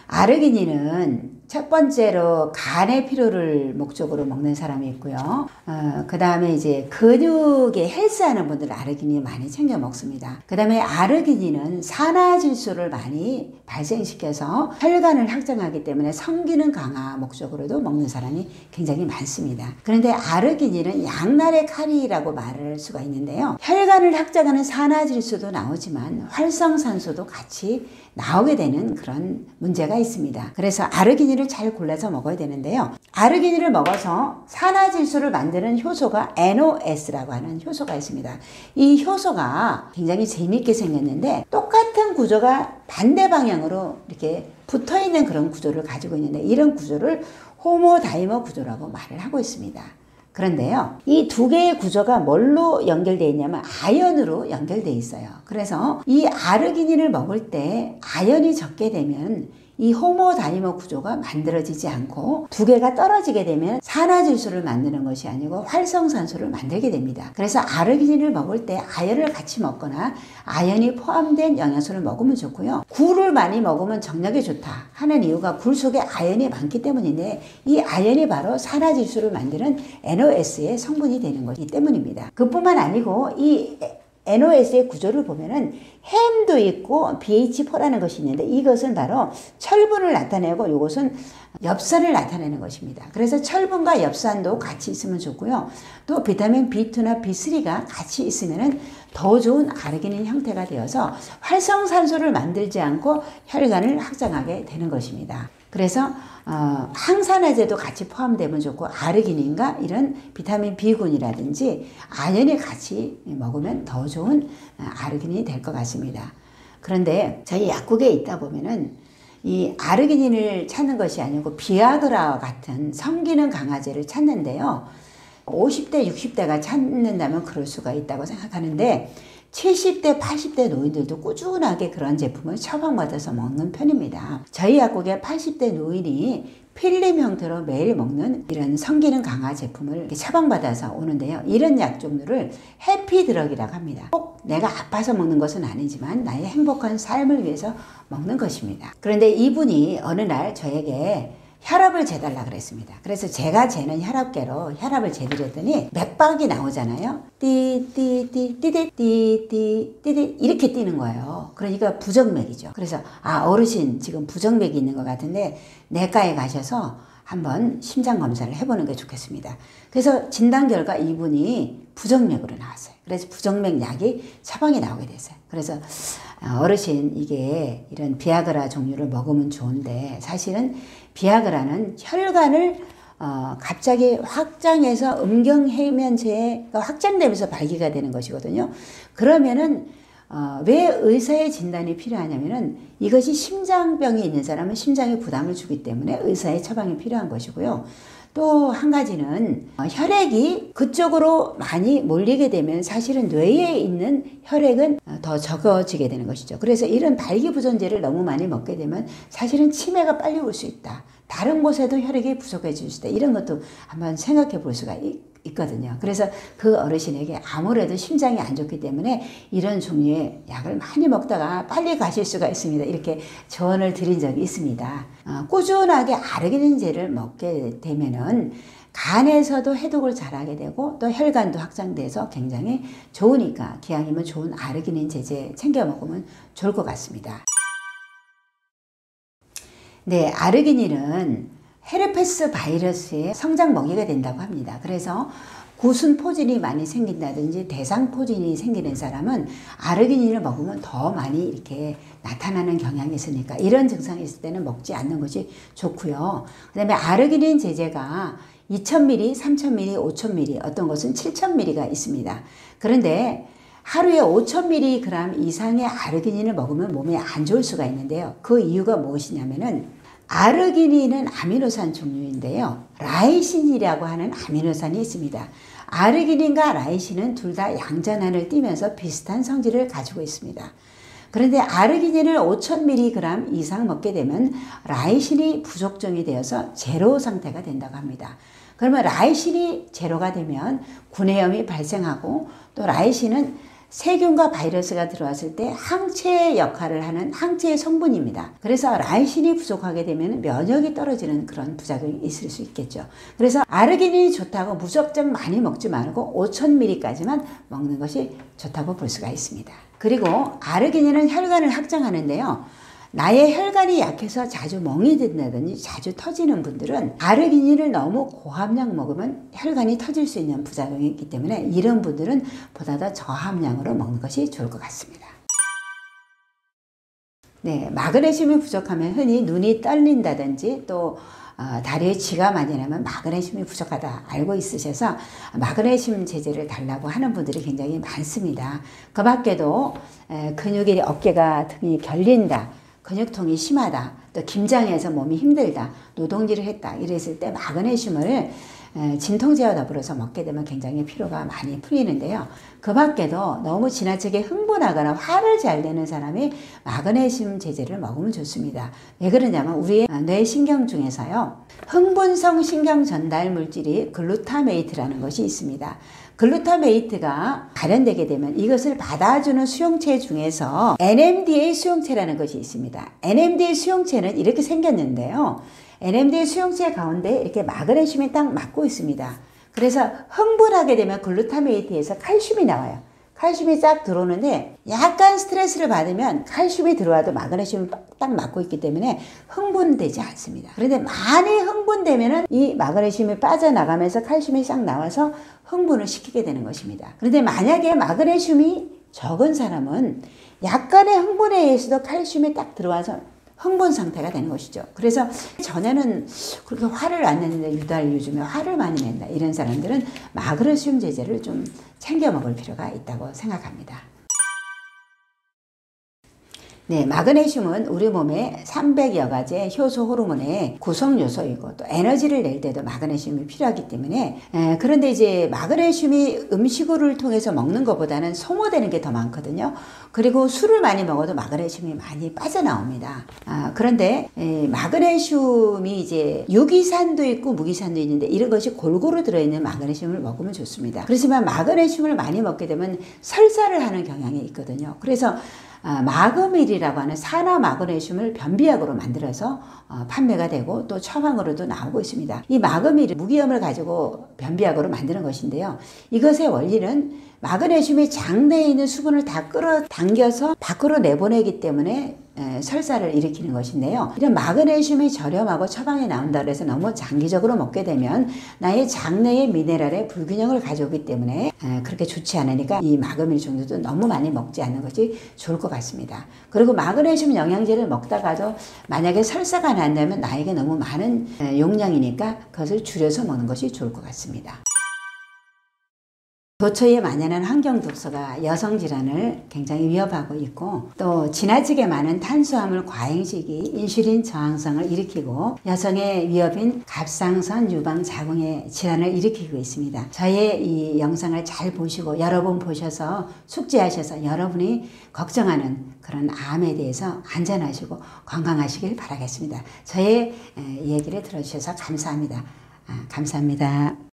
아르기닌은 첫 번째로 간의 피로를 목적으로 먹는 사람이 있고요. 그 다음에 이제 근육에 헬스하는 분들은 아르기닌 많이 챙겨 먹습니다. 그 다음에 아르기닌은 산화질소를 많이 발생시켜서 혈관을 확장하기 때문에 성기능 강화 목적으로도 먹는 사람이 굉장히 많습니다. 그런데 아르기닌은 양날의 칼이라고 말할 수가 있는데요. 혈관을 확장하는 산화질소도 나오지만 활성산소도 같이 나오게 되는 그런 문제가 있습니다. 그래서 아르기닌을 잘 골라서 먹어야 되는데요. 아르기닌을 먹어서 산화질소를 만드는 효소가 NOS라고 하는 효소가 있습니다. 이 효소가 굉장히 재밌게 생겼는데 똑같은 구조가 반대 방향으로 이렇게 붙어있는 그런 구조를 가지고 있는데 이런 구조를 호모다이머 구조라고 말을 하고 있습니다. 그런데요, 이 두 개의 구조가 뭘로 연결되어 있냐면 아연으로 연결되어 있어요. 그래서 이 아르기닌을 먹을 때 아연이 적게 되면 이 호모다이머 구조가 만들어지지 않고 두 개가 떨어지게 되면 산화질소를 만드는 것이 아니고 활성산소를 만들게 됩니다. 그래서 아르기닌을 먹을 때 아연을 같이 먹거나 아연이 포함된 영양소를 먹으면 좋고요. 굴을 많이 먹으면 정력에 좋다 하는 이유가 굴 속에 아연이 많기 때문인데 이 아연이 바로 산화질소를 만드는 NOS의 성분이 되는 것이기 때문입니다. 그뿐만 아니고 이 NOS의 구조를 보면은 햄도 있고 BH4라는 것이 있는데 이것은 바로 철분을 나타내고 이것은 엽산을 나타내는 것입니다. 그래서 철분과 엽산도 같이 있으면 좋고요. 또 비타민 B2나 B3가 같이 있으면은 더 좋은 아르기닌 형태가 되어서 활성산소를 만들지 않고 혈관을 확장하게 되는 것입니다. 그래서 항산화제도 같이 포함되면 좋고 아르기닌과 이런 비타민 B군이라든지 아연이 같이 먹으면 더 좋은 아르기닌이 될 것 같습니다. 그런데 저희 약국에 있다 보면은 이 아르기닌을 찾는 것이 아니고 비아그라와 같은 성기능 강화제를 찾는데요. 50대, 60대가 찾는다면 그럴 수가 있다고 생각하는데 70대, 80대 노인들도 꾸준하게 그런 제품을 처방받아서 먹는 편입니다. 저희 약국에 80대 노인이 필름 형태로 매일 먹는 이런 성기능 강화 제품을 처방받아서 오는데요. 이런 약 종류를 해피드럭이라고 합니다. 꼭 내가 아파서 먹는 것은 아니지만 나의 행복한 삶을 위해서 먹는 것입니다. 그런데 이분이 어느 날 저에게 혈압을 재달라 그랬습니다. 그래서 제가 재는 혈압계로 혈압을 재드렸더니 맥박이 나오잖아요. 띠띠띠띠띠띠띠띠 이렇게 뛰는 거예요. 그러니까 부정맥이죠. 그래서 어르신 지금 부정맥이 있는 것 같은데 내과에 가셔서 한번 심장 검사를 해보는 게 좋겠습니다. 그래서 진단 결과 이분이 부정맥으로 나왔어요. 그래서 부정맥 약이 처방이 나오게 됐어요. 그래서 어르신 이게 이런 비아그라 종류를 먹으면 좋은데 사실은 비아그라는 혈관을 갑자기 확장해서 음경해면체가 확장되면서 발기가 되는 것이거든요. 그러면은 왜 의사의 진단이 필요하냐면은 이것이 심장병이 있는 사람은 심장에 부담을 주기 때문에 의사의 처방이 필요한 것이고요. 또 한 가지는 혈액이 그쪽으로 많이 몰리게 되면 사실은 뇌에 있는 혈액은 더 적어지게 되는 것이죠. 그래서 이런 발기부전제를 너무 많이 먹게 되면 사실은 치매가 빨리 올 수 있다. 다른 곳에도 혈액이 부족해질 수 있다. 이런 것도 한번 생각해 볼 수가 있거든요. 그래서 그 어르신에게 아무래도 심장이 안 좋기 때문에 이런 종류의 약을 많이 먹다가 빨리 가실 수가 있습니다. 이렇게 조언을 드린 적이 있습니다. 꾸준하게 아르기닌제를 먹게 되면은 간에서도 해독을 잘하게 되고 또 혈관도 확장돼서 굉장히 좋으니까 기왕이면 좋은 아르기닌 제제 챙겨 먹으면 좋을 것 같습니다. 네, 아르기닌은 헤르페스 바이러스의 성장 먹이가 된다고 합니다. 그래서 구순포진이 많이 생긴다든지 대상포진이 생기는 사람은 아르기닌을 먹으면 더 많이 이렇게 나타나는 경향이 있으니까 이런 증상이 있을 때는 먹지 않는 것이 좋고요. 그 다음에 아르기닌 제제가 2000ml, 3000ml, 5000ml, 어떤 것은 7000ml가 있습니다. 그런데 하루에 5000mg 이상의 아르기닌을 먹으면 몸에 안 좋을 수가 있는데요. 그 이유가 무엇이냐면은 아르기닌은 아미노산 종류인데요. 라이신이라고 하는 아미노산이 있습니다. 아르기닌과 라이신은 둘 다 양전환을 띠면서 비슷한 성질을 가지고 있습니다. 그런데 아르기닌을 5000mg 이상 먹게 되면 라이신이 부족종이 되어서 제로 상태가 된다고 합니다. 그러면 라이신이 제로가 되면 구내염이 발생하고 또 라이신은 세균과 바이러스가 들어왔을 때 항체 역할을 하는 항체의 성분입니다. 그래서 라이신이 부족하게 되면 면역이 떨어지는 그런 부작용이 있을 수 있겠죠. 그래서 아르기닌이 좋다고 무작정 많이 먹지 말고 5000ml까지만 먹는 것이 좋다고 볼 수가 있습니다. 그리고 아르기닌은 혈관을 확장하는데요. 나의 혈관이 약해서 자주 멍이 든다든지 자주 터지는 분들은 아르기닌을 너무 고함량 먹으면 혈관이 터질 수 있는 부작용이 있기 때문에 이런 분들은 보다 더 저함량으로 먹는 것이 좋을 것 같습니다. 네, 마그네슘이 부족하면 흔히 눈이 떨린다든지 또 다리에 쥐가 많이 나면 마그네슘이 부족하다 알고 있으셔서 마그네슘 제제를 달라고 하는 분들이 굉장히 많습니다. 그 밖에도 근육이 어깨가 등이 결린다, 근육통이 심하다, 또 김장해서 몸이 힘들다, 노동질을 했다 이랬을 때 마그네슘을 진통제와 더불어서 먹게 되면 굉장히 피로가 많이 풀리는데요. 그 밖에도 너무 지나치게 흥분하거나 화를 잘 내는 사람이 마그네슘 제제를 먹으면 좋습니다. 왜 그러냐면 우리의 뇌신경 중에서요, 흥분성 신경 전달 물질이 글루타메이트라는 것이 있습니다. 글루타메이트가 발현되게 되면 이것을 받아주는 수용체 중에서 NMDA 수용체라는 것이 있습니다. NMDA 수용체는 이렇게 생겼는데요. NMDA 수용체 가운데 이렇게 마그네슘이 딱 막고 있습니다. 그래서 흥분하게 되면 글루타메이트에서 칼슘이 나와요. 칼슘이 쫙 들어오는데 약간 스트레스를 받으면 칼슘이 들어와도 마그네슘이 딱 막고 있기 때문에 흥분되지 않습니다. 그런데 많이 흥분되면은 이 마그네슘이 빠져나가면서 칼슘이 싹 나와서 흥분을 시키게 되는 것입니다. 그런데 만약에 마그네슘이 적은 사람은 약간의 흥분에 의해서도 칼슘이 딱 들어와서 흥분 상태가 되는 것이죠. 그래서 전에는 그렇게 화를 안 냈는데 유달 요즘에 화를 많이 낸다 이런 사람들은 마그네슘 제제를 좀 챙겨 먹을 필요가 있다고 생각합니다. 네, 마그네슘은 우리 몸에 300여 가지의 효소 호르몬의 구성 요소이고 또 에너지를 낼 때도 마그네슘이 필요하기 때문에 그런데 이제 마그네슘이 음식을 통해서 먹는 것보다는 소모되는 게 더 많거든요. 그리고 술을 많이 먹어도 마그네슘이 많이 빠져나옵니다. 그런데 마그네슘이 이제 유기산도 있고 무기산도 있는데 이런 것이 골고루 들어있는 마그네슘을 먹으면 좋습니다. 그렇지만 마그네슘을 많이 먹게 되면 설사를 하는 경향이 있거든요. 그래서 마그밀이라고 하는 산화 마그네슘을 변비약으로 만들어서 판매가 되고 또 처방으로도 나오고 있습니다. 이 마그밀은 무기염을 가지고 변비약으로 만드는 것인데요. 이것의 원리는 마그네슘이 장내에 있는 수분을 다 끌어당겨서 밖으로 내보내기 때문에 설사를 일으키는 것인데요. 이런 마그네슘이 저렴하고 처방에 나온다 그래서 너무 장기적으로 먹게 되면 나의 장내의 미네랄의 불균형을 가져오기 때문에 그렇게 좋지 않으니까 이 마그밀 정도도 너무 많이 먹지 않는 것이 좋을 것 같습니다. 그리고 마그네슘 영양제를 먹다가도 만약에 설사가 난다면 나에게 너무 많은 용량이니까 그것을 줄여서 먹는 것이 좋을 것 같습니다. 도처에 만연한 환경독소가 여성질환을 굉장히 위협하고 있고 또 지나치게 많은 탄수화물 과잉식이 인슐린 저항성을 일으키고 여성의 위협인 갑상선 유방 자궁의 질환을 일으키고 있습니다. 저의 이 영상을 잘 보시고 여러분 보셔서 숙지하셔서 여러분이 걱정하는 그런 암에 대해서 안전하시고 건강하시길 바라겠습니다. 저의 얘기를 들어주셔서 감사합니다. 감사합니다.